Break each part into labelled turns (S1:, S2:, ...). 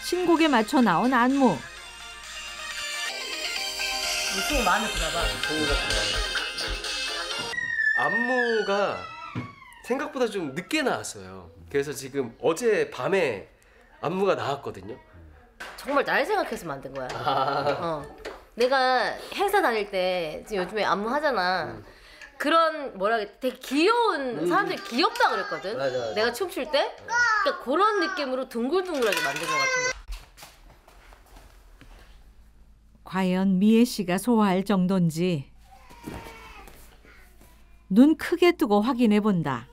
S1: 신곡에 맞춰 나온 안무.
S2: 수고 많았나 봐.
S3: 안무가 생각보다 좀 늦게 나왔어요. 그래서 지금 어제 밤에 안무가 나왔거든요.
S2: 정말 날 생각해서 만든 거야. 내가 행사 다닐 때 지금 요즘에 안무 하잖아. 그런 뭐라 그래, 되게 귀여운 사람들이 귀엽다 그랬거든.
S3: 맞아.
S2: 내가 춤출 때. 그러니까 그런 느낌으로 둥글둥글하게 만든 것 같은 거.
S1: 과연 미애 씨가 소화할 정도인지 눈 크게 뜨고 확인해 본다.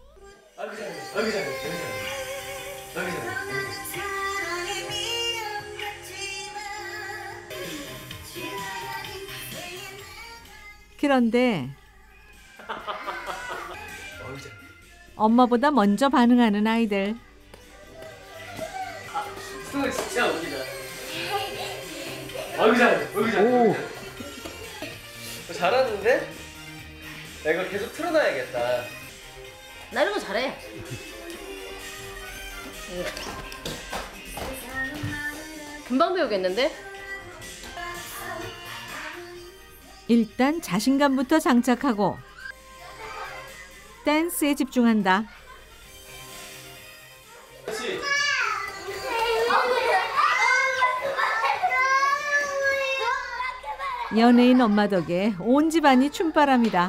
S1: 그런데 엄마보다 먼저 반응하는 아이들.
S3: 승우 진짜 웃기다. 어이구 잘해. 잘하는데? 나 이거 계속 틀어놔야겠다.
S2: 나 이런 거 잘해. 금방 배우겠는데?
S1: 일단 자신감부터 장착하고 댄스에 집중한다.
S3: 그렇지.
S1: 연예인 엄마 덕에 온 집안이 춤바람이다.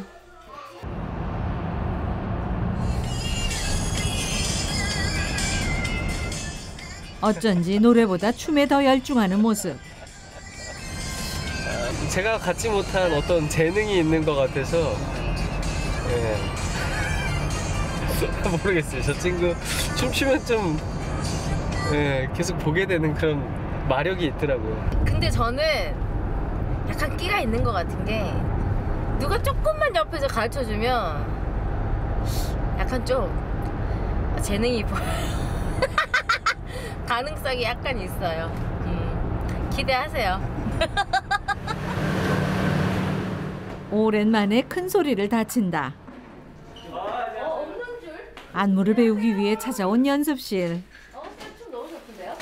S1: 어쩐지 노래보다 춤에 더 열중하는 모습.
S3: 제가 갖지 못한 어떤 재능이 있는 것 같아서 모르겠어요. 저 친구 춤추면 좀 계속 보게 되는 그런 마력이 있더라고요.
S2: 근데 저는 약간 끼가 있는 것 같은 게 누가 조금만 옆에서 가르쳐주면 약간 좀 재능이 보여요. 가능성이 약간 있어요. 기대하세요.
S1: 오랜만에 큰 소리를 다친다.
S2: 없는 줄?
S1: 안무를 배우기 위해 찾아온 연습실.
S2: 춤 너무 좋던데요?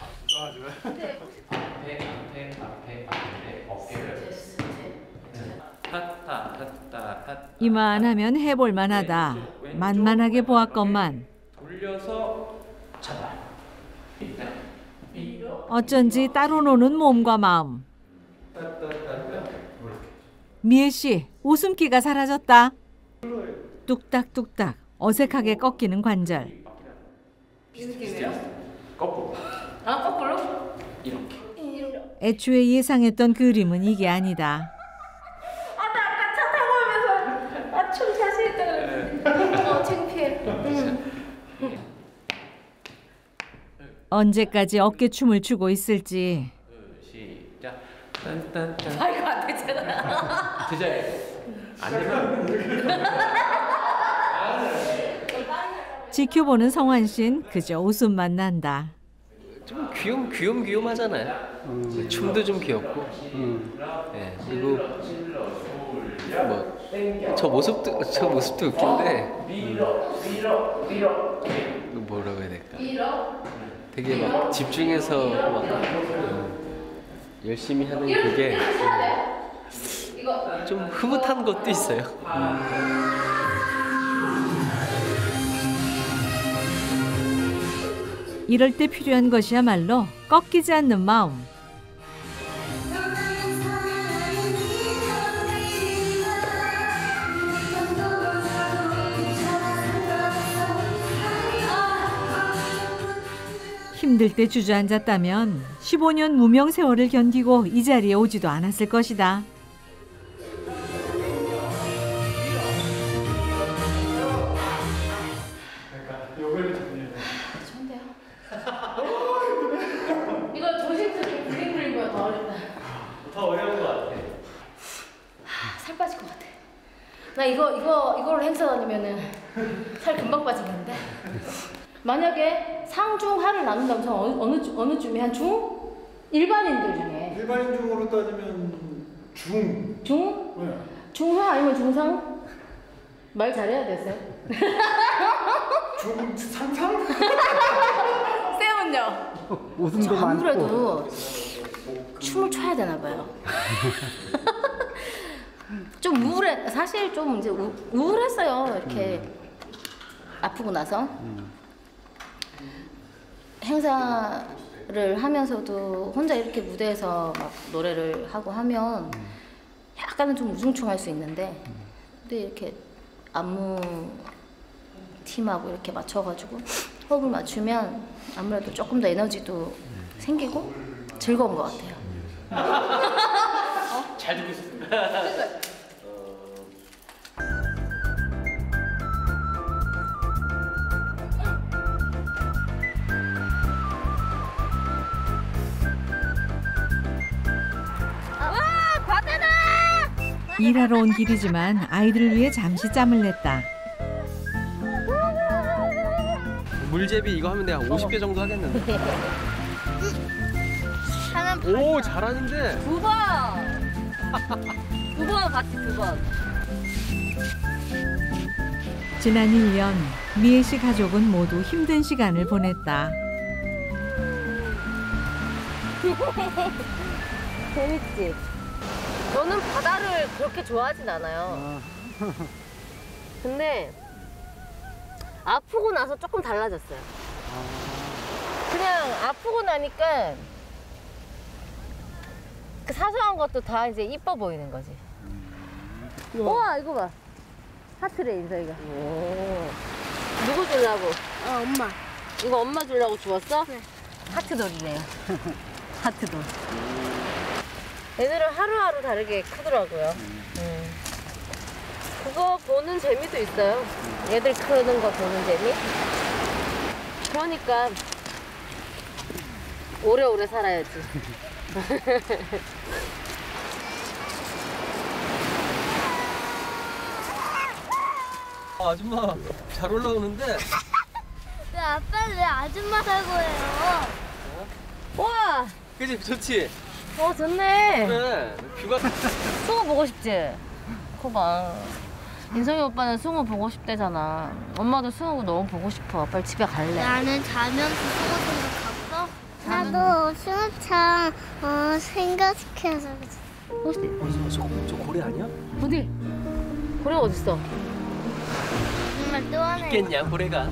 S1: 이만하면 해볼만 하다. 만만하게 보았건만
S3: 돌려서 잡아.
S1: 어쩐지 따로 노는 몸과 마음. 미애 씨, 웃음기가 사라졌다. 뚝딱뚝딱 어색하게 꺾이는 관절.
S3: 거꾸로.
S2: 아, 거꾸로?
S3: 이렇게.
S1: 애초에 예상했던 그림은 이게 아니다.
S2: 나 아까 차 타고 오면서 춤 자신 있다고 창피해.
S1: 언제까지 어깨춤을 추고 있을지.
S3: 시작. 딴딴딴.
S2: 아, 이거 안 되잖아.
S3: 되잖아요. 안 되면.
S1: 지켜보는 성환 씨는 그저 웃음만 난다.
S3: 좀 귀염하잖아요. 춤도 좀 귀엽고. 네, 그리고 뭐 저 모습도 웃긴데. 뭐라고 해야 될까? 되게 막 집중해서 막 열심히 하는 그게 좀 흐뭇한 것도 있어요.
S1: 이럴 때 필요한 것이야말로 꺾이지 않는 마음. 힘들 때 주저앉았다면 15년 무명 세월을 견디고 이 자리에 오지도 않았을 것이다.
S2: 좋은데요? 이거 조심스럽게 굴린 거야. 더 어렵다.
S3: 더 어려운 것 같아.
S2: 살 빠질 것 같아. 나 이걸로 행사 다니면은 살 금방 빠지겠는데? 만약에 상중하를 나눈다면 저는 어느 쯤에 한 중? 일반인들 중에
S4: 일반인 중으로 따지면 중.
S2: 중?
S4: 네.
S2: 중하 아니면 중상? 말 잘해야 되세요?
S4: 중 상상?
S2: 쌤은요?
S5: 웃음도 많고.
S2: 아무래도 춤을 춰야 되나 봐요. 좀 사실 좀 이제 우울했어요. 이렇게 아프고 나서 행사를 하면서도 혼자 이렇게 무대에서 막 노래를 하고 하면 약간은 좀 우중충할 수 있는데, 근데 이렇게 안무 팀하고 이렇게 맞춰가지고 호흡을 맞추면 아무래도 조금 더 에너지도 생기고 즐거운 것 같아요.
S3: 잘 듣고 있습니다.
S1: 일하러 온 길이지만 아이들을 위해 잠시 짬을 냈다.
S3: 물제비 이거 하면 내가 50개 정도 하겠는데. 오 잘하는데.
S2: 2번 같이 2번.
S1: 지난 1년 미애 씨 가족은 모두 힘든 시간을 보냈다.
S2: 재밌지? 저는 바다를 그렇게 좋아하진 않아요. 근데 아프고 나서 조금 달라졌어요. 그냥 아프고 나니까 그 사소한 것도 다 이제 이뻐 보이는 거지. 우와, 이거 봐. 하트래, 인서이가. 오. 누구 주려고?
S6: 엄마.
S2: 이거 엄마 주려고 주웠어? 네. 하트돌이래요. 하트돌. 애들은 하루하루 다르게 크더라고요. 그거 보는 재미도 있어요. 애들 크는 거 보는 재미. 그러니까 오래오래 살아야지.
S3: 아줌마 잘 올라오는데.
S6: 왜 아빠는 왜 아줌마 살고 해요?
S2: 와!
S3: 그지 좋지.
S2: 좋네.
S3: 그래 뷰가.
S2: 숭어 보고 싶지? 그거 봐. 인성이 오빠는 숭어 보고 싶대잖아. 엄마도 숭어 너무 보고 싶어. 빨리 집에 갈래.
S6: 나는 자면서 수고 생각했어? 나도 수영장 생각해서
S3: 저 고래 아니야?
S2: 어디? 고래 어딨어?
S6: 정말 또 하네.
S3: 있겠냐 고래가.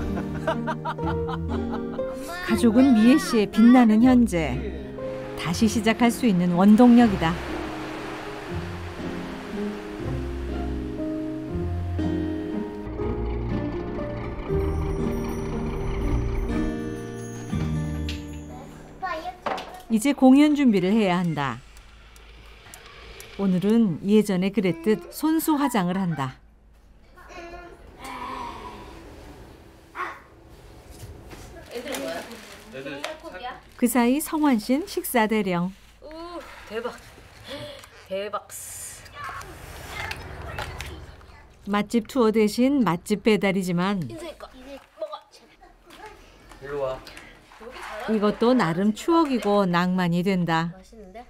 S1: 가족은 미애 씨의 빛나는 현재. 다시 시작할 수 있는 원동력이다. 이제 공연 준비를 해야 한다. 오늘은 예전에 그랬듯 손수 화장을 한다. 그 사이 성환 씨는 식사 대령.
S2: 대박. 대박.
S1: 맛집 투어 대신 맛집 배달이지만
S3: 일로 와.
S1: 이것도 나름 추억이고 낭만이 된다.
S2: 맛있는데?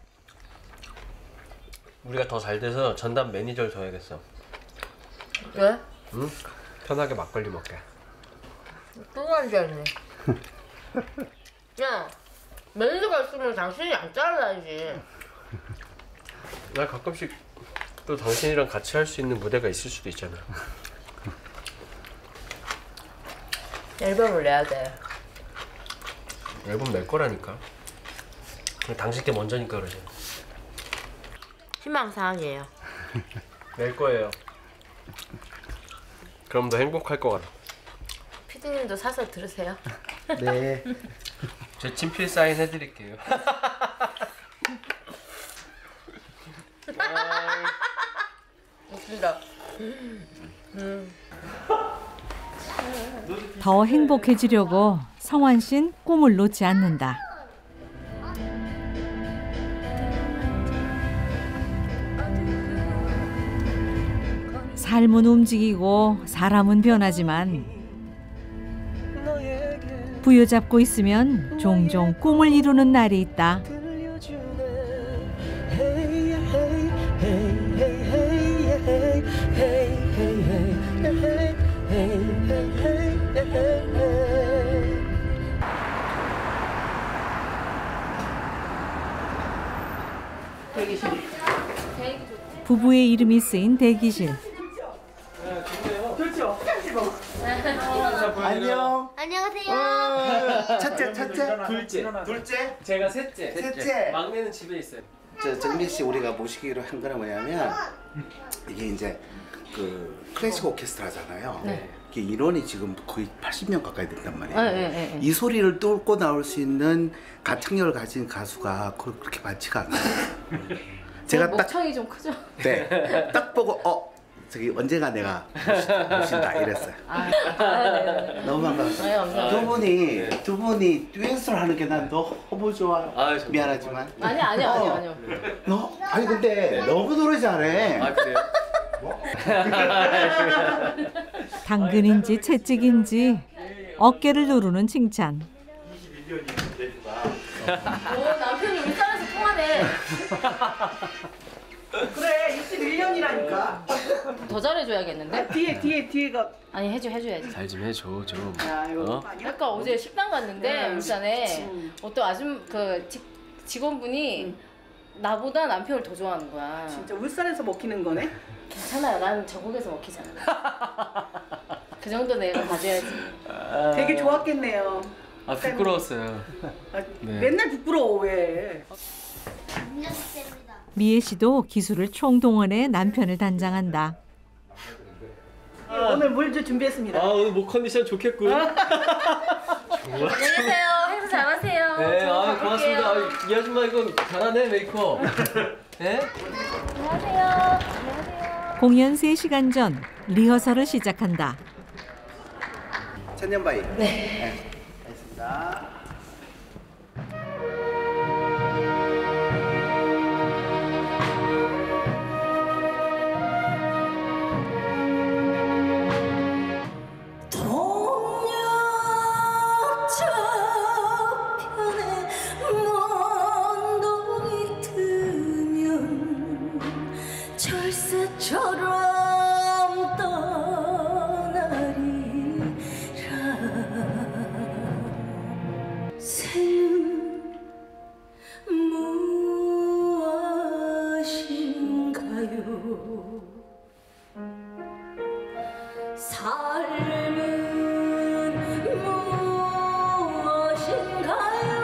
S3: 우리가 더 잘 돼서 전담 매니저를 둬야겠어.
S2: 왜?
S3: 응? 편하게 막걸리 먹게.
S2: 또 앉아있네. 야, 매니저가 있으면 당신이 안 잘라야지.
S3: 나 가끔씩 또 당신이랑 같이 할 수 있는 무대가 있을 수도 있잖아.
S2: 앨범을 내야 돼.
S3: 앨범 낼 거라니까. 당신 게 먼저니까 그러지.
S2: 희망사항이에요.
S3: 낼 거예요. 그럼 더 행복할 것 같아.
S2: 피디님도 사서 들으세요.
S5: 네.
S3: 제 친필 사인 해드릴게요.
S2: 웃긴다.
S1: 더 행복해지려고 성환 씨는 꿈을 놓지 않는다. 삶은 움직이고 사람은 변하지만 부여잡고 있으면 종종 꿈을 이루는 날이 있다.
S2: 대기실.
S1: 부부의 이름이 쓰인 대기실.
S5: 안녕.
S6: 안녕하세요.
S5: 첫째.
S3: 둘째. 제가 셋째. 막내는 집에 있어요.
S5: 정민 씨 우리가 모시기로 한 거는 뭐냐면 이게 이제 그 클래식 오케스트라잖아요.
S2: 네.
S5: 이게 인원이 지금 거의 80명 가까이 된단 말이에요.
S2: 네.
S5: 이 소리를 뚫고 나올 수 있는 가창력을 가진 가수가 그렇게 많지가 않아요. 제가 딱
S2: 목청이 좀 크죠?
S5: 네, 딱 보고 저기 언젠가 내가 모신다 이랬어요.
S2: 네.
S5: 너무 반가웠어요.
S2: 네, 감사합니다.
S5: 두 분이 듀엣을 하는 게 난 너무 좋아요.
S3: 정말.
S5: 미안하지만.
S2: 아니요.
S5: 아니 근데 너무 노래 잘해.
S3: 그래요?
S1: 당근인지 채찍인지 어깨를 누르는 칭찬.
S2: 남편이 울산에서 통화네.
S7: 그래 21년이라니까.
S2: 더 잘해줘야겠는데?
S7: 뒤에가
S2: 아니 해줘야지.
S3: 잘 좀 해줘 좀.
S7: 야 이거
S2: 아까 어제 식당 갔는데 울산에 어떤 직원분이 나보다 남편을 더 좋아하는 거야.
S7: 진짜 울산에서 먹히는 거네.
S2: 괜찮아요. 난 전국에서 먹히잖아. 그 정도 내가 가져야지.
S7: 되게 좋았겠네요.
S3: 부끄러웠어요. 네.
S7: 맨날 부끄러워 왜?
S6: 안녕하십니까.
S1: 미애 씨도 기술을 총동원해 남편을 단장한다.
S7: 오늘 물주 준비했습니다.
S3: 오늘 목 컨디션 좋겠군.
S2: 안녕히 계세요. 행사 잘하세요.
S3: 네,
S2: 저도
S3: 고맙습니다.
S2: 가볼게요.
S3: 이 아줌마 이거 잘하네 메이크업. 네?
S2: 안녕하세요.
S1: 공연 3시간 전 리허설을 시작한다.
S5: 천년바위. 네. 알겠습니다.
S6: 철새처럼 떠나리라. 새는 무엇인가요? 삶은 무엇인가요?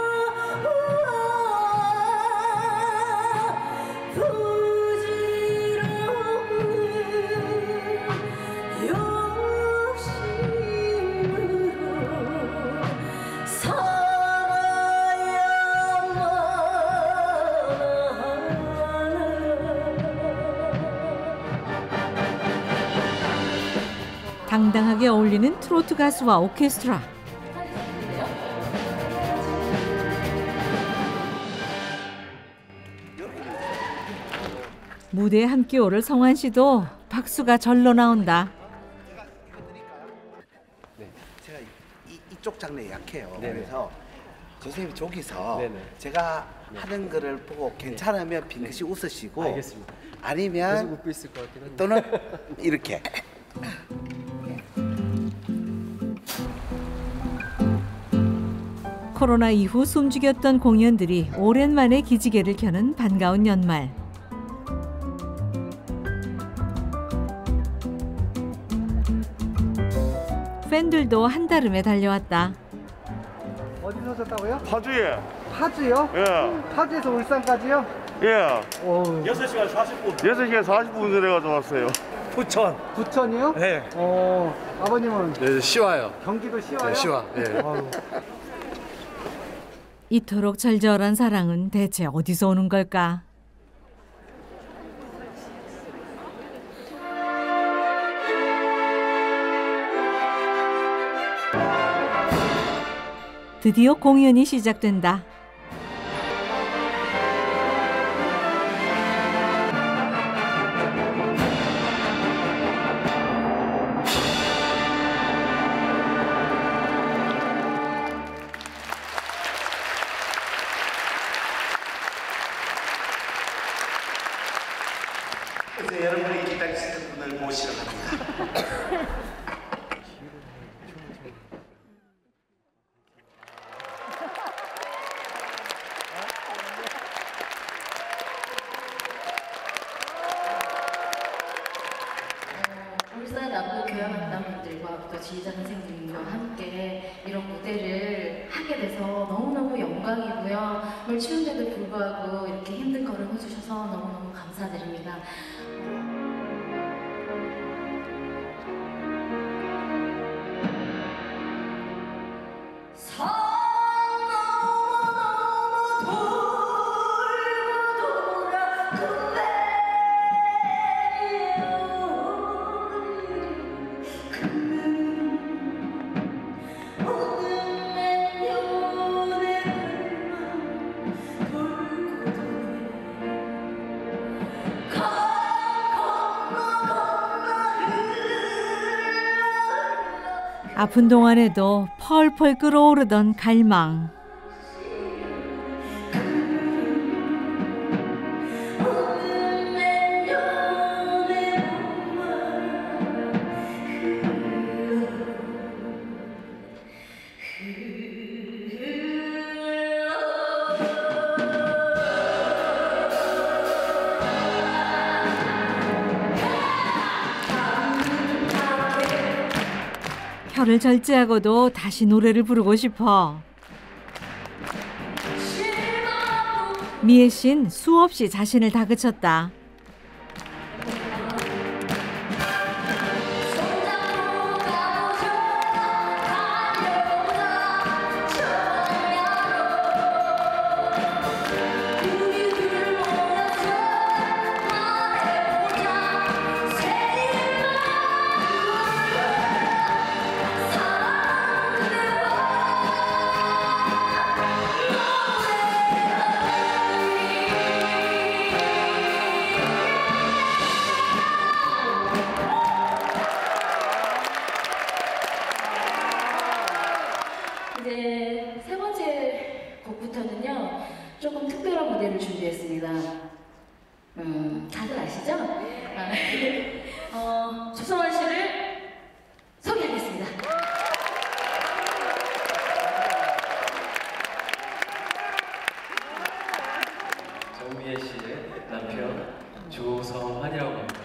S1: 당당하게 어울리는 트로트 가수와 오케스트라. 무대에 함께 오를 성환 씨도 박수가 절로 나온다.
S5: 제가 이쪽 장르에 약해요.
S3: 네네.
S5: 그래서 선생님이 저기서
S3: 네네.
S5: 제가 하는 거를 보고 괜찮으면 빙긋이 웃으시고
S3: 알겠습니다. 계속
S5: 아니면
S3: 웃고 있을 것 같긴 한데.
S5: 또는 이렇게
S1: 코로나 이후 숨죽였던 공연들이 오랜만에 기지개를 켜는 반가운 연말. 팬들도 한달음에 달려왔다.
S4: 어디서 오셨다고요?
S8: 파주에.
S4: 파주요?
S8: 예.
S4: 파주에서 울산까지요?
S8: 예.
S4: 6시간 40분.
S8: 6시간 40분 내려가서 왔어요.
S4: 부천이요?
S8: 네.
S4: 아버님은
S8: 네, 시와요.
S4: 경기도 시와요?
S8: 네, 시와. 예.
S4: 아유,
S1: 이토록 절절한 사랑은 대체 어디서 오는 걸까? 드디어 공연이 시작된다.
S5: 이제 여러분이 기다리시는 분을 모시러 갑니다.
S2: 또 지휘자 선생님과 함께 이런 무대를 하게 돼서 너무너무 영광이고요. 오늘 추운데도 불구하고 이렇게 힘든 걸음 해주셔서 너무너무 감사드립니다.
S1: 아픈 동안에도 펄펄 끓어오르던 갈망. 혀를 절제하고도 다시 노래를 부르고 싶어. 미애 씨는 수없이 자신을 다그쳤다.
S2: 이제 세 번째 곡부터는요, 조금 특별한 무대를 준비했습니다. 다들 아시죠? 조성환 씨를 소개하겠습니다.
S3: 정미애 씨의 남편 조성환이라고 합니다.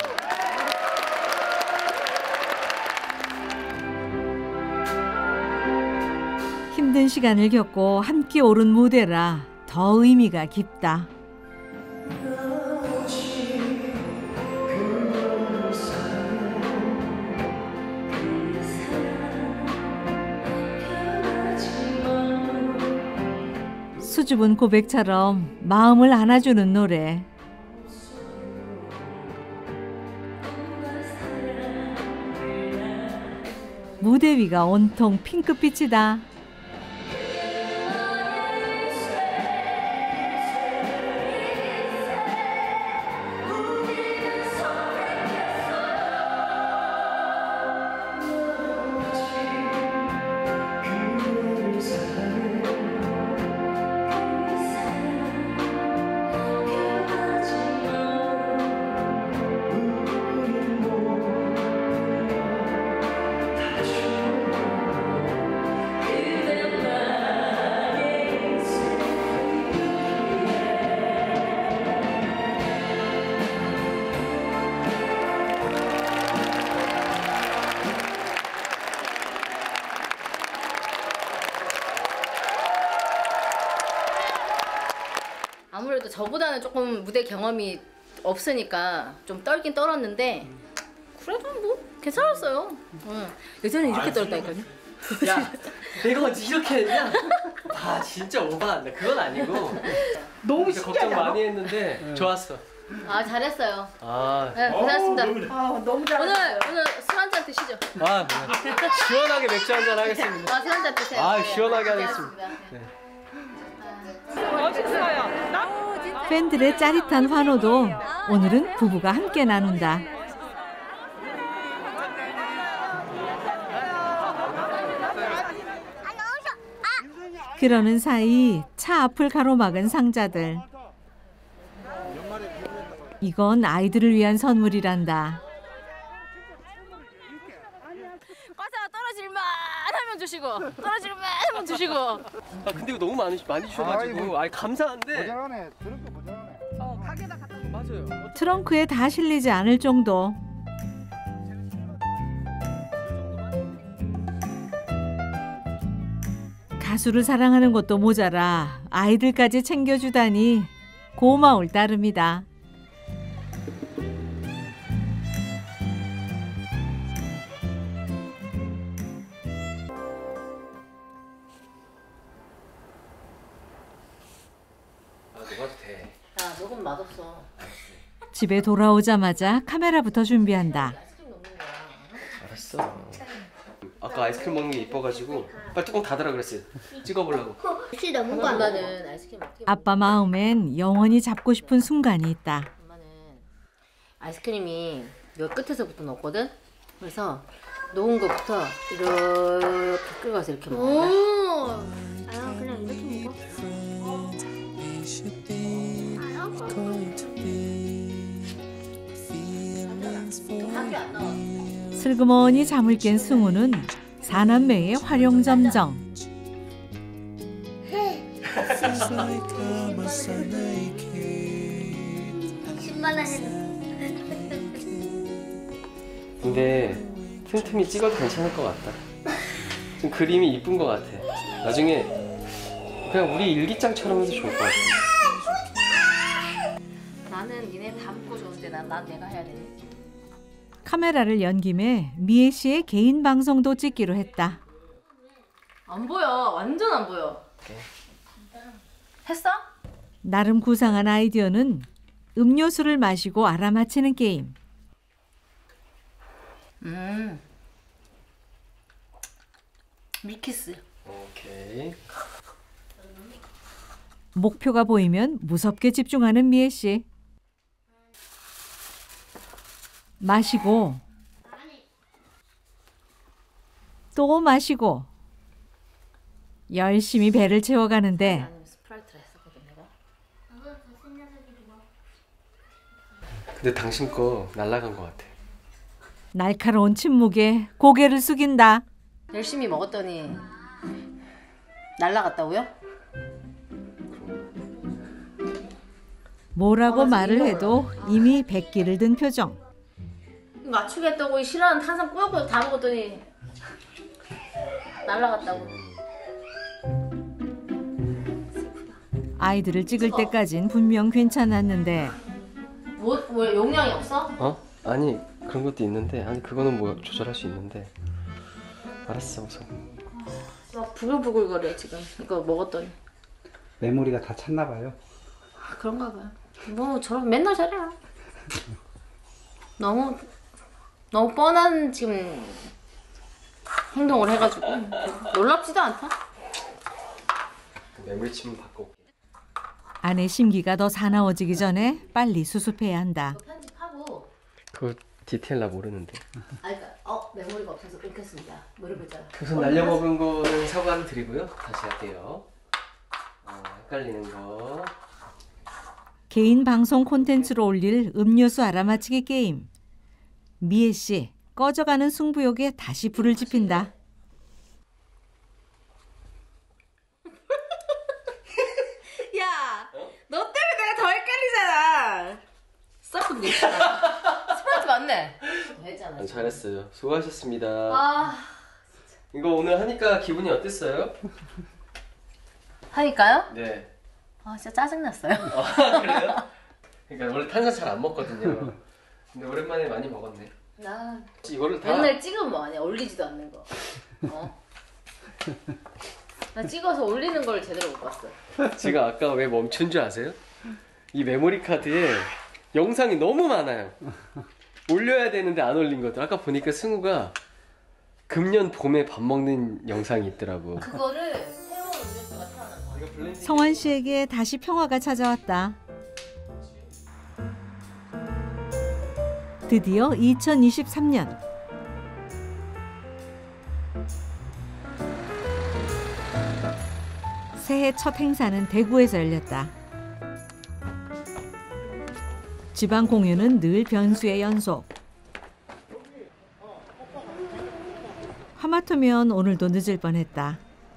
S1: 힘든 시간을 겪고 함께 오른 무대라 더 의미가 깊다. 수줍은 고백처럼 마음을 안아주는 노래. 무대 위가 온통 핑크빛이다.
S2: 아무래도 저보다는 조금 무대 경험이 없으니까 좀 떨긴 떨었는데 그래도 뭐 괜찮았어요. 예전에 이렇게 떨었다니까요.
S3: 야, 내가 언제 이렇게 했냐? 아, 진짜 오버한다. 그건 아니고.
S7: 너무
S3: 걱정
S7: 신기하지 않아?
S3: 많이 했는데 좋았어.
S2: 아, 잘했어요.
S3: 아,
S2: 네, 고생하셨습니다.
S7: 아, 너무 잘했어.
S2: 오늘 술 한잔 드시죠.
S3: 아, 시원하게 맥주 한잔 하겠습니다.
S2: 술 한잔 드세요.
S3: 아, 시원하게
S2: 네,
S3: 하겠습니다.
S2: 고생하셨습니다.
S1: 팬들의 짜릿한 환호도 오늘은 부부가 함께 나눈다. 그러는 사이 차 앞을 가로막은 상자들. 이건 아이들을 위한 선물이란다.
S2: 과자 떨어질만 하면 주시고 떨어질만 하면 주시고.
S3: 아, 근데 이거 너무 많이 주셔가지고 감사한데.
S4: 모자라네. 들은 거 모자라네.
S7: 가게다 갖다 놓고.
S3: 맞아요.
S1: 트렁크에 다 실리지 않을 정도. 가수를 사랑하는 것도 모자라 아이들까지 챙겨주다니 고마울 따름이다.
S3: 녹아도 돼.
S2: 야, 녹음 맛없어.
S1: 집에 돌아오자마자 카메라부터 준비한다.
S3: 알았어. 아까 아이스크림 먹는 게 이뻐가지고 빨리 뚜껑 닫으라 그랬어요. 찍어보려고.
S6: 혹시 너무
S2: 엄마는 아이스크림 어떻게 먹어?
S1: 아빠 마음엔 영원히 잡고 싶은 순간이 있다.
S2: 엄마는 아이스크림이 여 끝에서부터 넣었거든? 그래서 녹은 거부터 이렇게 끌어가서 이렇게 먹는 거야.
S6: 오. 아 그냥 이렇게 먹어?
S2: 학교 안 나와.
S1: 슬그머니 잠을 깬 승우는 사남매의 활용점정.
S6: 신발을 해도
S3: 근데 틈틈이 찍어도 괜찮을 것 같다. 좀 그림이 이쁜 것 같아. 나중에 그냥 우리 일기장처럼 해도 좋을 것 같아.
S2: 나는 니네 다 먹고 좋은데 난 내가 해야 되니?
S1: 카메라를 연 김에 미애 씨의 개인 방송도 찍기로 했다.
S2: 안 보여. 완전 안 보여. 했어?
S1: 나름 구상한 아이디어는 음료수를 마시고 알아맞히는 게임.
S2: 밀키스.
S3: 오케이.
S1: 목표가 보이면 무섭게 집중하는 미애 씨. 마시고 또 마시고 열심히 배를 채워가는데
S2: 나는 스프라이트를 했었거든 내가.
S3: 근데 당신 거 날라간 것 같아.
S1: 날카로운 침묵에 고개를 숙인다.
S2: 열심히 먹었더니 날라갔다고요?
S1: 뭐라고 말을 해도 이미 백기를 든 표정.
S2: 맞추겠다고 싫어하는 탄산 꾸역꾸역 다 먹었더니 날라갔다고.
S1: 아이들을 찍을 때까진 분명 괜찮았는데
S2: 뭐 용량이 없어?
S3: 어? 아니 그런 것도 있는데 아니 그거는 뭐 조절할 수 있는데. 알았어 우선.
S2: 막 부글부글거려 지금 이거 먹었더니.
S4: 메모리가 다 찼나 봐요.
S2: 아, 그런가 봐요. 뭐 저런 맨날 저래. 너무 뻔한 지금 행동을 해가지고 놀랍지도 않다.
S3: 메모리침은 바꿔.
S1: 아내 심기가 더 사나워지기 전에 빨리 수습해야 한다.
S2: 편집하고
S3: 그거 디테일 나 모르는데.
S2: 그러니까 메모리가 없어서 끊겼습니다. 뭐 이러고 있잖아.
S3: 우선 날려먹은 거는 사과를 드리고요. 다시 할게요. 헷갈리는 거.
S1: 개인 방송 콘텐츠로 올릴 음료수 알아맞히기 게임. 미애 씨 꺼져가는 승부욕에 다시 불을 지핀다.
S2: 야, 너 때문에 내가 더 헷갈리잖아. 썰풀 스프라이트 맞네. 했잖아.
S3: 잘했어요. 수고하셨습니다.
S2: 아,
S3: 이거 오늘 하니까 기분이 어땠어요?
S2: 하니까요?
S3: 네.
S2: 아, 진짜 짜증났어요.
S3: 그래요? 그러니까 원래 탄산 잘 안 먹거든요. 근데 오랜만에 많이 먹었네.
S2: 나
S3: 이거를 다
S2: 맨날 찍으면 뭐하냐? 올리지도 않는 거. 나 찍어서 올리는 걸 제대로 못 봤어.
S3: 제가 아까 왜 멈춘 줄 아세요? 이 메모리 카드에 영상이 너무 많아요. 올려야 되는데 안 올린 것들. 아까 보니까 승우가 금년 봄에 밥 먹는 영상이 있더라고.
S2: 그거를 새로운 음료수가 태어난 거야.
S1: 성환 씨에게 다시 평화가 찾아왔다. 드디어 2023년. 새해 첫 행사는 대구에서 열렸다. 지방 공연은 늘 변수의 연속. 하마터면 오늘도 늦을 뻔했다.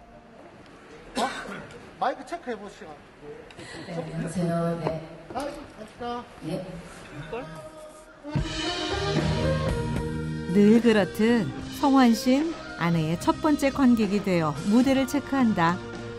S4: 마이크 체크해 보시죠.
S2: 네, 안녕하세요. 네. 네.
S1: 늘 그렇듯 성환 씨는 아내의 첫 번째 관객이 되어 무대를 체크한다.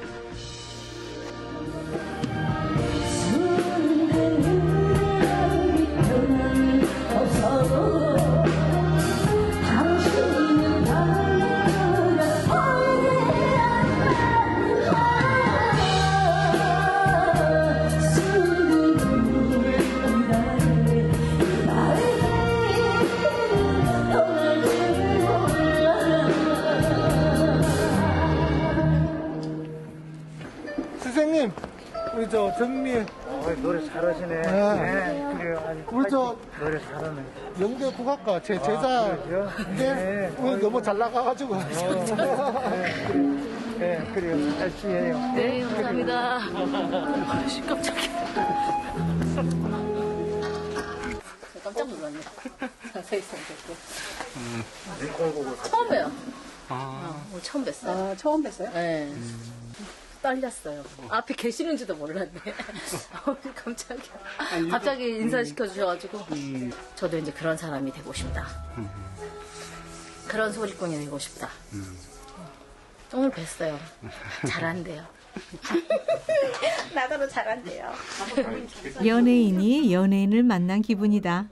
S4: 선생님, 우리 저 정미
S9: 노래 잘하시네.
S4: 네.
S9: 그래요. 아니,
S4: 우리 저
S9: 노래 잘하네.
S4: 영대 국악과 제 제자인데 오늘 너무 잘 나가가지고
S9: 네, 그래요. 열심히 해요.
S2: 네, 감사합니다. 깜짝이야. 깜짝 놀랐네. 자세히 생겼고. 처음 봬요. 오늘 처음 뵀어요.
S7: 아, 처음 뵀어요?
S2: 네. 떨렸어요. 앞에 계시는지도 몰랐네. 깜짝이야. 갑자기 인사시켜 주셔가지고 저도 이제 그런 사람이 되고 싶다. 그런 소리꾼이 되고 싶다. 오늘 뵀어요. 잘한대요.
S7: 나더러 잘한대요.
S1: 연예인이 연예인을 만난 기분이다.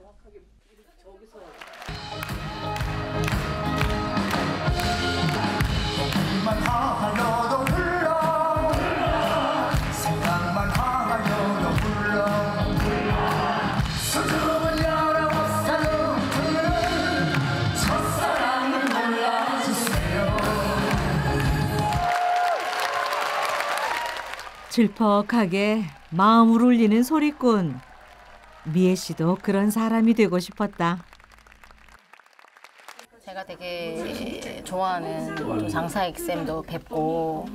S1: 질퍽하게 마음을 울리는 소리꾼. 미애 씨도 그런 사람이 되고 싶었다.
S2: 제가 되게 좋아하는 또 장사익 쌤도 뵙고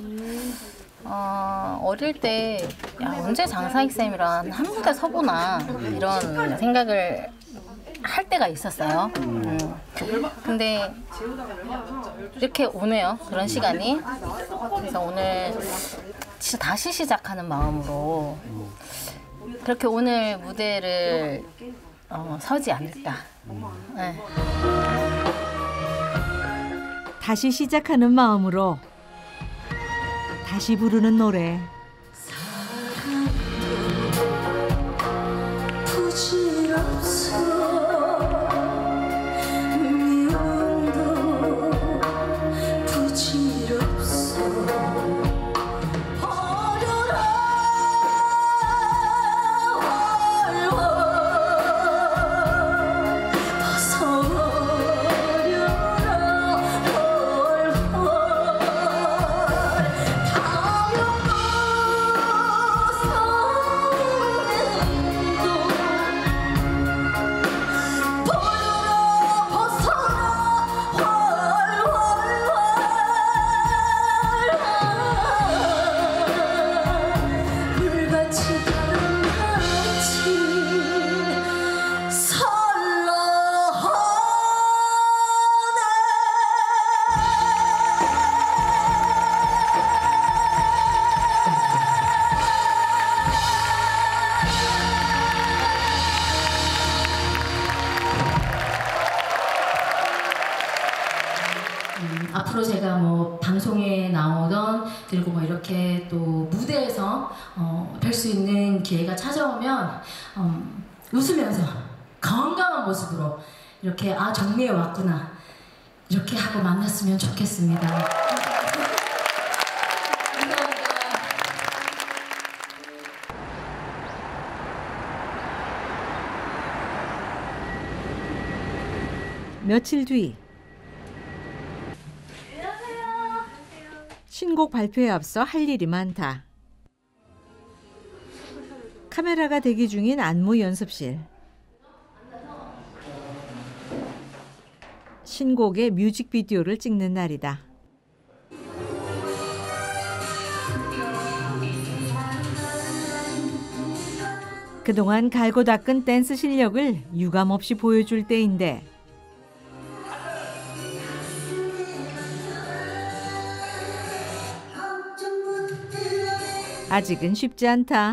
S2: 어릴 때 야, 언제 장사익 쌤이랑 한 무대 서보나 이런 생각을 할 때가 있었어요. 근데 이렇게 오네요. 그런 시간이. 그래서 오늘 진짜 다시 시작하는 마음으로 그렇게 오늘 무대를 서지 않을까. 네.
S1: 다시 시작하는 마음으로 다시 부르는 노래.
S2: 앞으로 제가 뭐 방송에 나오던 그리고 뭐 이렇게 또 무대에서 뵐 수 있는 기회가 찾아오면 웃으면서 건강한 모습으로 이렇게 아 정미에 왔구나 이렇게 하고 만났으면 좋겠습니다.
S1: 며칠 뒤 신곡 발표에 앞서 할 일이 많다. 카메라가 대기 중인 안무 연습실. 신곡의 뮤직비디오를 찍는 날이다. 그동안 갈고 닦은 댄스 실력을 유감없이 보여줄 때인데 아직은 쉽지 않다.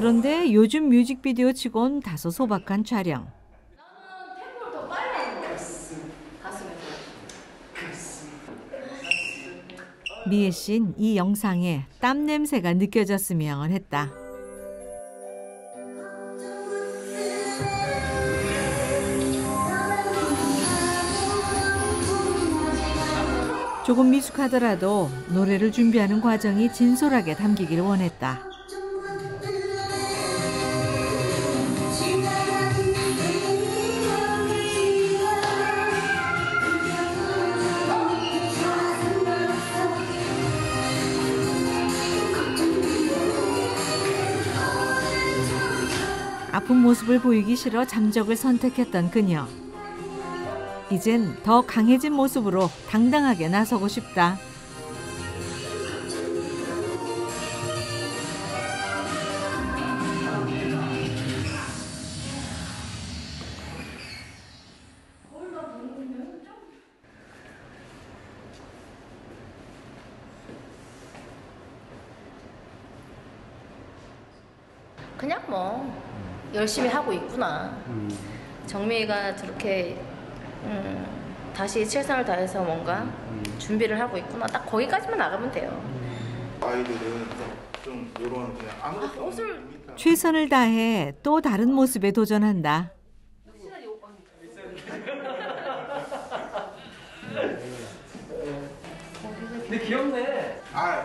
S1: 그런데 요즘 뮤직비디오 치곤 다소 소박한 촬영. 미애 씨는 이 영상에 땀 냄새가 느껴졌으면 했다. 조금 미숙하더라도 노래를 준비하는 과정이 진솔하게 담기길 원했다. 아픈 모습을 보이기 싫어 잠적을 선택했던 그녀. 이젠 더 강해진 모습으로 당당하게 나서고 싶다.
S2: 그냥 뭐 열심히 하고 있구나. 정미가 저렇게 다시 최선을 다해서 뭔가 준비를 하고 있구나. 딱 거기까지만 나가면 돼요.
S8: 아이들은 좀 이런 그냥 아무것도
S2: 옷을
S1: 최선을 다해 또 다른 모습에 도전한다.
S3: 근데 귀엽네.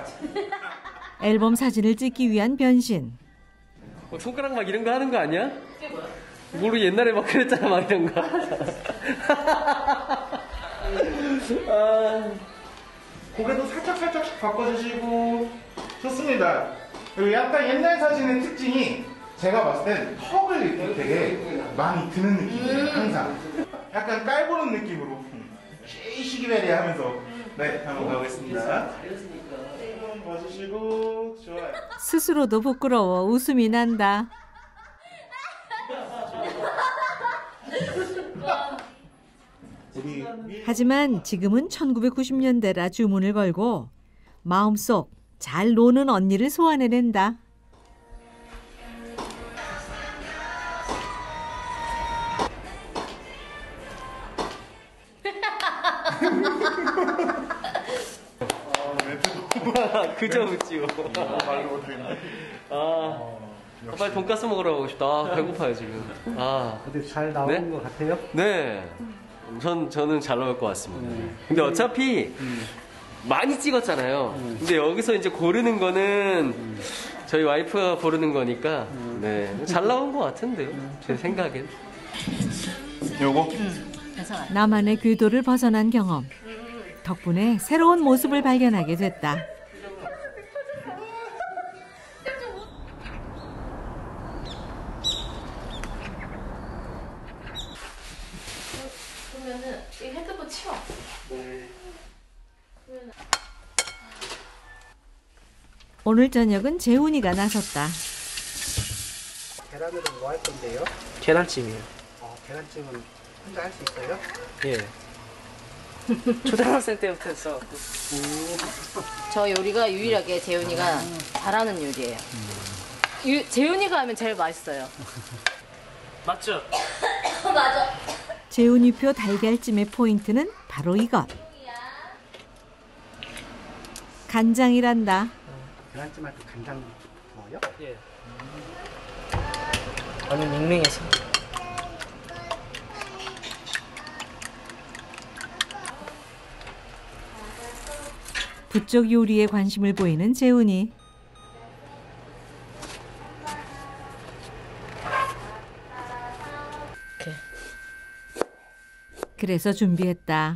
S1: 앨범 사진을 찍기 위한 변신.
S3: 손가락 막 이런 거 하는 거 아니야? 모르 옛날에 막 그랬잖아, 막 이런 거.
S4: 고개도 살짝살짝 바꿔주시고 좋습니다. 그리고 약간 옛날 사진의 특징이 제가 봤을 땐 턱을 이렇게 되게 많이 드는 느낌이에요. 항상 약간 깔보는 느낌으로 시기베리 하면서 네, 한번 가보겠습니다. 한번 봐주시고 좋아요.
S1: 스스로도 부끄러워 웃음이 난다. 하지만 지금은 1990년대라 주문을 걸고 마음속 잘 노는 언니를 소환해낸다.
S3: 그저 웃지요.
S8: 말로 못하겠네.
S3: 빨리 돈가스 먹으러 가고 싶다. 배고파요 지금.
S9: 근데 잘 나온
S3: 네?
S9: 것 같아요?
S3: 네. 저는 잘 나올 것 같습니다. 근데 어차피 많이 찍었잖아요. 근데 여기서 이제 고르는 거는 저희 와이프가 고르는 거니까 네. 잘 나온 것 같은데요. 제 생각엔.
S8: 요거?
S1: 나만의 궤도를 벗어난 경험. 덕분에 새로운 모습을 발견하게 됐다.
S2: 그러면은 이 핸드폰 치워.
S1: 오늘 저녁은 재훈이가 나섰다.
S9: 계란으로 뭐 할 건데요?
S10: 계란찜이요.
S9: 계란찜은 혼자 할 수 있어요?
S10: 예. 초등학생 때부터 했어.
S2: 저 요리가 유일하게 재훈이가 잘하는 요리예요. 재훈이가 하면 제일 맛있어요.
S10: 맞죠?
S2: 맞아.
S1: 재훈이표 달걀찜의 포인트는 바로 이것. 간장이란다.
S9: 계란찜 할 때 간장 넣어요?
S10: 예. 저는 익명해서.
S1: 부쩍 요리에 관심을 보이는 재훈이. 그래서 준비했다.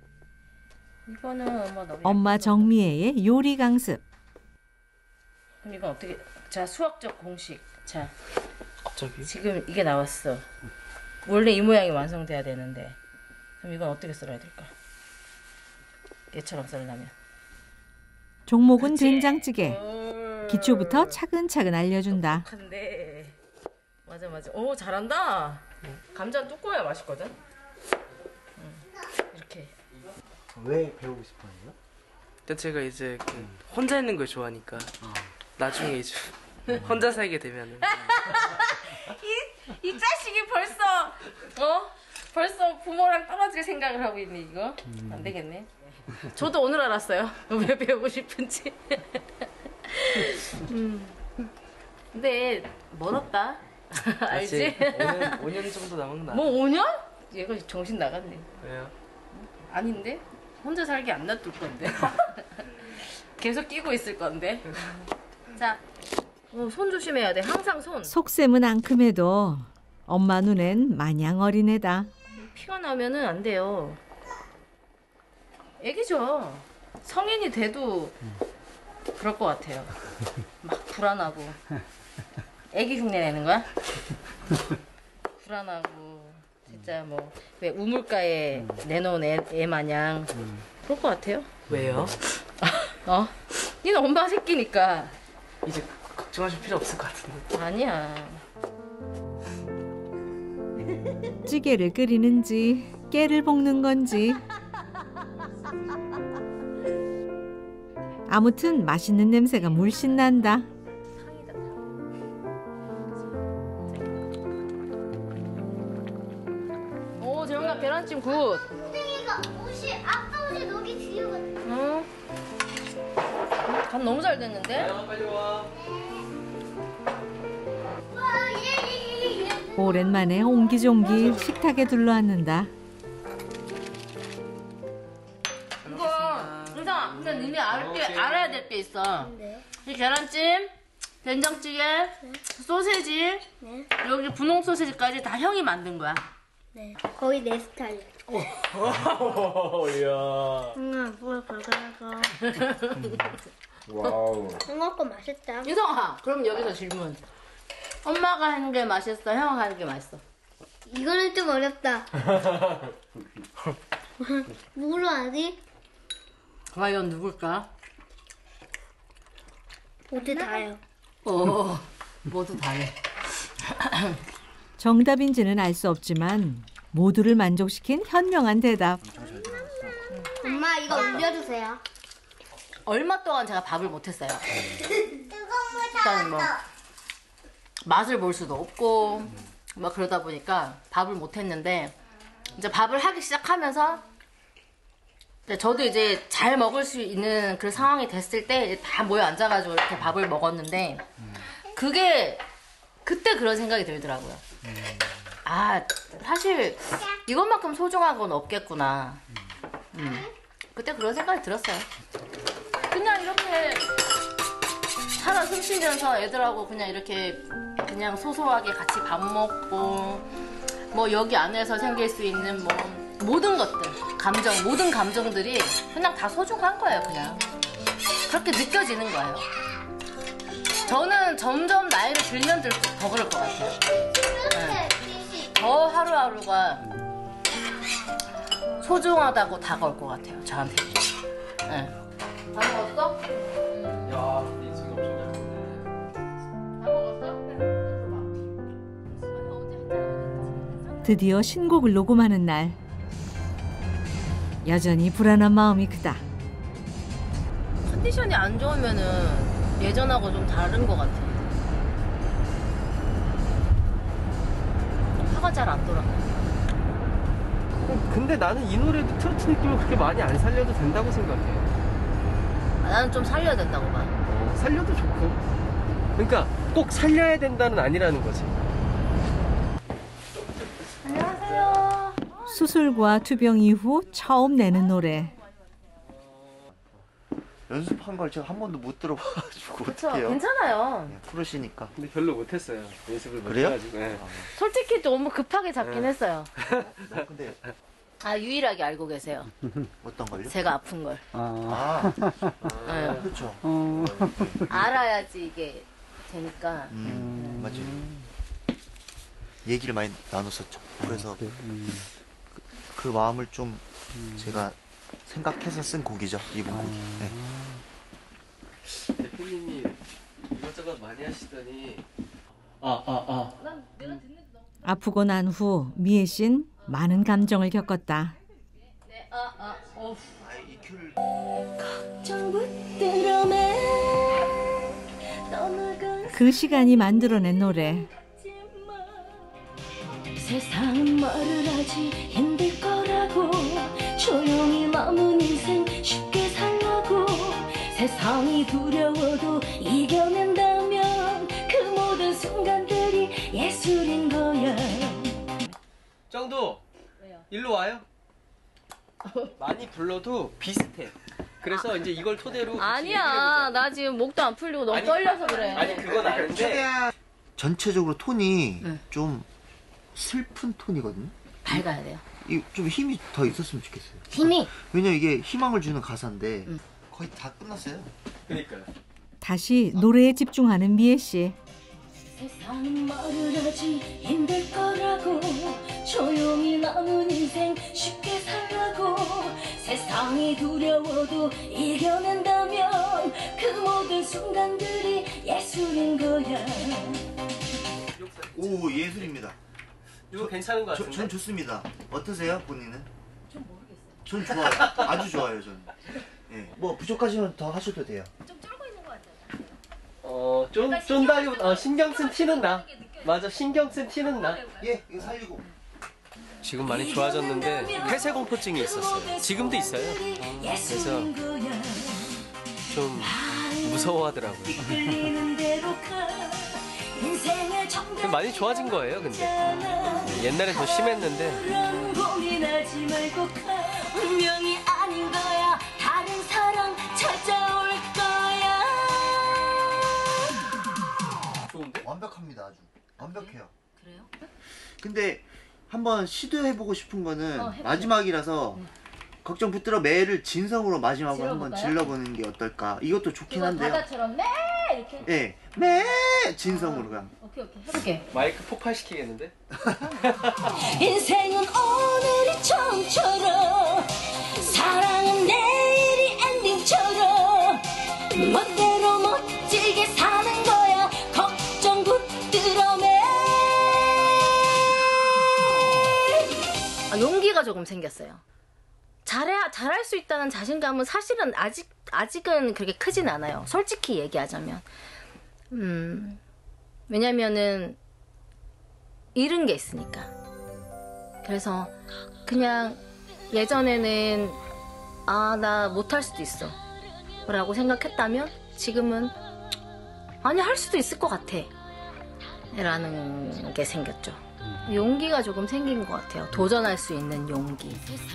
S2: 이거는
S1: 엄마 정미애의 요리 강습.
S2: 그럼 이건 어떻게? 자, 수학적 공식. 자,
S10: 갑자기?
S2: 지금 이게 나왔어. 원래 이 모양이 완성돼야 되는데, 그럼 이건 어떻게 썰어야 될까? 얘처럼 썰려면.
S1: 종목은 된장찌개. 기초부터 차근차근 알려준다.
S2: 근데 맞아. 오, 잘한다. 감자는 두꺼워야 맛있거든. 이렇게.
S9: 왜 배우고 싶어요?
S10: 일단 제가 이제 혼자 있는 걸 좋아하니까 나중에 이제 혼자 살게 되면은
S2: 이 자식이 벌써 부모랑 떨어질 생각을 하고 있네 이거. 안 되겠네. 저도 오늘 알았어요. 왜 배우고 싶은지. 근데 멀었다. 알지?
S10: 5년 정도 남은 거.
S2: 뭐 5년? 얘가 정신 나갔네.
S10: 왜요?
S2: 아닌데? 혼자 살기 안 놔둘 건데. 계속 끼고 있을 건데. 자, 손 조심해야 돼. 항상 손.
S1: 속셈은 앙큼해도 엄마 눈엔 마냥 어린애다.
S2: 피가 나면은 안 돼요. 애기죠. 성인이 돼도 그럴 것 같아요. 막 불안하고. 애기 흉내 내는 거야? 불안하고 진짜 뭐 왜 우물가에 내놓은 애 마냥 그럴 것 같아요.
S10: 왜요?
S2: 니는 엄마 새끼니까.
S10: 이제 걱정하실 필요 없을 것 같은데.
S2: 아니야.
S1: 찌개를 끓이는지 깨를 볶는 건지 아무튼 맛있는 냄새가 물씬 난다.
S2: 오, 재영아 계란찜 굿.
S6: 선생이가 아빠 옷이 녹이 지우거든.
S2: 간 너무 잘 됐는데?
S3: 빨리 와.
S1: 오랜만에 옹기종기 식탁에 둘러앉는다.
S2: 이거 은상아, 근데 니네 알아야 될 게 있어.
S6: 네.
S2: 이 계란찜, 된장찌개, 소세지, 여기 분홍 소세지까지 다 형이 만든 거야.
S6: 네. 거의 내 스타일.
S3: 이야.
S6: 응, 뭘 발견해서.
S3: 와우.
S6: 엄마 거 맛있다.
S2: 유성아, 그럼 여기서 질문. 엄마가 하는 게 맛있어? 형아가 하는 게 맛있어?
S6: 이거는 좀 어렵다. 뭐로 하지?
S2: 과연 누굴까?
S6: 모두 다요.
S2: 모두 다해.
S1: 정답인지는 알 수 없지만 모두를 만족시킨 현명한 대답.
S6: 엄마 이거 올려주세요.
S2: 얼마 동안 제가 밥을 못했어요. 일단 뭐 맛을 볼 수도 없고 뭐 그러다 보니까 밥을 못했는데 이제 밥을 하기 시작하면서 저도 이제 잘 먹을 수 있는 그 상황이 됐을 때 다 모여 앉아가지고 이렇게 밥을 먹었는데 그게 그때 그런 생각이 들더라고요. 아, 사실 이것만큼 소중한 건 없겠구나. 그때 그런 생각이 들었어요. 그냥 이렇게 살아 숨쉬면서 애들하고 그냥 이렇게 그냥 소소하게 같이 밥 먹고 뭐 여기 안에서 생길 수 있는 뭐 모든 것들 모든 감정들이 그냥 다 소중한 거예요. 그냥 그렇게 느껴지는 거예요. 저는 점점 나이를 들면 들수록 더 그럴 것 같아요. 네. 더 하루하루가 소중하다고 다가올 것 같아요. 저한테. 네. 다 먹었어?
S3: 야, 이 지금 엄청 잘 먹네.
S1: 드디어 신곡을 녹음하는 날. 여전히 불안한 마음이 크다.
S2: 컨디션이 안 좋으면은 예전하고 좀 다른 것 같아. 화가 잘 안 돌아.
S3: 근데 나는 이 노래도 트로트 느낌을 그렇게 많이 안 살려도 된다고 생각해.
S2: 나는 좀 살려야 된다고 봐.
S3: 살려도 좋고. 그러니까 꼭 살려야 된다는 아니라는 거지.
S2: 안녕하세요.
S1: 수술과 투병 이후 처음 내는 노래.
S8: 연습한 걸 제가 한 번도 못 들어봐가지고
S2: 그쵸,
S8: 어떡해요?
S2: 괜찮아요.
S8: 부르시니까.
S3: 근데 별로 못했어요. 연습을
S8: 그래요?
S3: 못해가지고. 네.
S2: 솔직히 너무 급하게 잡긴 했어요.
S8: 근데
S2: 유일하게 알고 계세요.
S8: 어떤 걸요?
S2: 제가 아픈 걸.
S8: 아,
S2: 네.
S8: 그렇죠.
S2: 알아야지 이게 되니까.
S8: 맞아요. 얘기를 많이 나눴었죠. 그래서 그 마음을 좀 제가 생각해서 쓴 곡이죠. 이번 곡이. 네.
S3: 대표님이 이것저것 많이 하시더니
S1: 아프고 난 후 미애 씨는 많은 감정을 겪었다. 그 시간이 만들어낸 노래.
S11: 세상은 말을 하지 힘들 거라고 조용히 남은 인생
S2: 세상이 두려워도 이겨낸다면 그 모든 순간들이 예술인 거야.
S3: 정도 일로 와요. 많이 불러도 비슷해. 그래서 이제 이걸 토대로 같이
S2: 아니야, 나 지금 목도 안 풀리고 너무 떨려서 그래.
S3: 아니 그건 아닌데
S8: 전체적으로 톤이 좀 슬픈 톤이거든요.
S2: 밝아야 돼요.
S8: 좀 힘이 더 있었으면 좋겠어요.
S2: 힘이?
S8: 왜냐면 이게 희망을 주는 가사인데 거의 다 끝났어요.
S3: 그러니까요.
S1: 다시 노래에 집중하는 미애 씨.
S2: 세상은 말을 하지 힘들 거라고 조용히 남은 인생 쉽게 살라고 세상이 두려워도 이겨낸다면 그 모든 순간들이 예술인 거야.
S8: 오, 예술입니다.
S3: 이거 괜찮은 것 같은데?
S8: 전 좋습니다. 어떠세요, 본인은? 전 모르겠어요. 전 좋아요. 아주 좋아요, 저는. 예. 뭐 부족하시면 더 하셔도 돼요.
S2: 좀 쫄고 있는 것 같잖아.
S3: 쫀다기보다 신경 쓴 티는 나. 맞아, 신경 쓴 티는 나.
S8: 예, 이거 살리고.
S3: 지금 많이 좋아졌는데 폐쇄 공포증이 있었어요. 지금도 있어요. 그래서 좀 무서워하더라고요. 많이 좋아진 거예요, 근데. 옛날엔 더 심했는데.
S2: 고민하지 말고 운명이 아닌 거야. 다른 사랑 찾아올 거야.
S3: 좋은데?
S8: 완벽합니다, 아주. 완벽해요.
S2: 그래요?
S8: 근데 한번 시도해보고 싶은 거는
S2: 해보세요.
S8: 마지막이라서 걱정 붙들어 매를 진성으로 마지막으로 한번
S2: 질러볼까요?
S8: 질러보는 게 어떨까. 이것도 좋긴
S2: 이거
S8: 한데요.
S2: 바다처럼 매 이렇게.
S8: 예, 매 진성으로 그냥.
S2: 오케이 해볼게.
S3: 마이크 폭발시키겠는데?
S2: 인생은 오늘이 처음처럼 사랑은 내일이 엔딩처럼 멋대로 멋지게 사는 거야. 걱정 붙들어 매. 용기가 조금 생겼어요. 잘할 수 있다는 자신감은 사실은 아직은 그렇게 크진 않아요. 솔직히 얘기하자면. 왜냐면은 잃은 게 있으니까. 그래서 그냥 예전에는 나 못할 수도 있어 라고 생각했다면 지금은 아니 할 수도 있을 것 같아 라는 게 생겼죠. 용기가 조금 생긴 것 같아요. 도전할 수 있는 용기.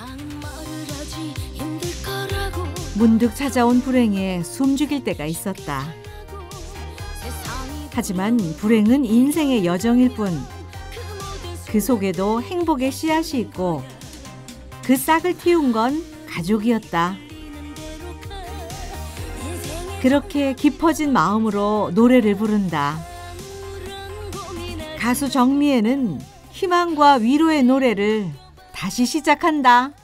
S1: 문득 찾아온 불행에 숨죽일 때가 있었다. 하지만 불행은 인생의 여정일 뿐. 그 속에도 행복의 씨앗이 있고 그 싹을 틔운 건 가족이었다. 그렇게 깊어진 마음으로 노래를 부른다. 가수 정미애는 희망과 위로의 노래를 다시 시작한다.